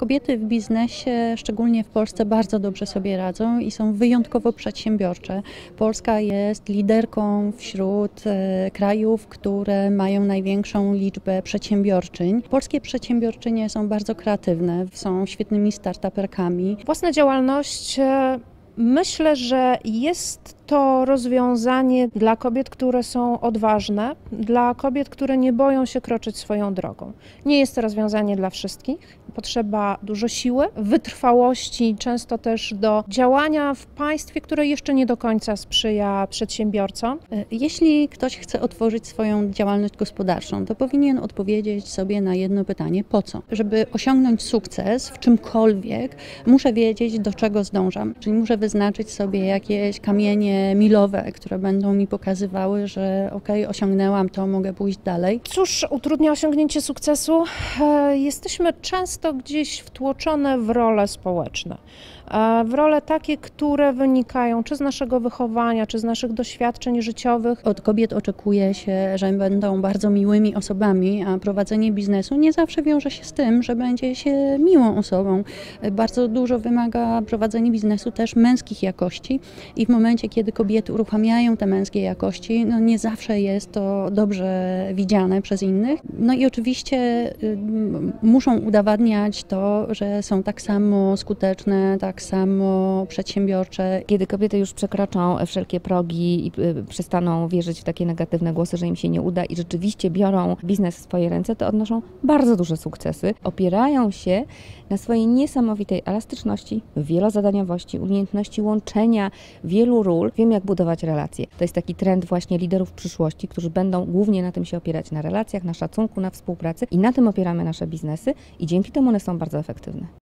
Kobiety w biznesie, szczególnie w Polsce, bardzo dobrze sobie radzą i są wyjątkowo przedsiębiorcze. Polska jest liderką wśród krajów, które mają największą liczbę przedsiębiorczyń. Polskie przedsiębiorczynie są bardzo kreatywne, są świetnymi startuperkami. Własna działalność, myślę, że jest to rozwiązanie dla kobiet, które są odważne, dla kobiet, które nie boją się kroczyć swoją drogą. Nie jest to rozwiązanie dla wszystkich. Potrzeba dużo siły, wytrwałości, często też do działania w państwie, które jeszcze nie do końca sprzyja przedsiębiorcom. Jeśli ktoś chce otworzyć swoją działalność gospodarczą, to powinien odpowiedzieć sobie na jedno pytanie: po co? Żeby osiągnąć sukces w czymkolwiek, muszę wiedzieć, do czego zdążam. Czyli muszę wyznaczyć sobie jakieś kamienie milowe, które będą mi pokazywały, że osiągnęłam to, mogę pójść dalej. Cóż utrudnia osiągnięcie sukcesu? Jesteśmy często gdzieś wtłoczone w role społeczne. W role takie, które wynikają czy z naszego wychowania, czy z naszych doświadczeń życiowych. Od kobiet oczekuje się, że będą bardzo miłymi osobami, a prowadzenie biznesu nie zawsze wiąże się z tym, że będzie się miłą osobą. Bardzo dużo wymaga prowadzenie biznesu też męskich jakości i w momencie, kiedy kobiety uruchamiają te męskie jakości, nie zawsze jest to dobrze widziane przez innych. No i oczywiście muszą udowadniać to, że są tak samo skuteczne, tak samo przedsiębiorcze. Kiedy kobiety już przekroczą wszelkie progi i przestaną wierzyć w takie negatywne głosy, że im się nie uda i rzeczywiście biorą biznes w swoje ręce, to odnoszą bardzo duże sukcesy. Opierają się na swojej niesamowitej elastyczności, wielozadaniowości, umiejętności łączenia wielu ról. Wiem, jak budować relacje. To jest taki trend właśnie liderów przyszłości, którzy będą głównie na tym się opierać, na relacjach, na szacunku, na współpracy i na tym opieramy nasze biznesy i dzięki temu one są bardzo efektywne.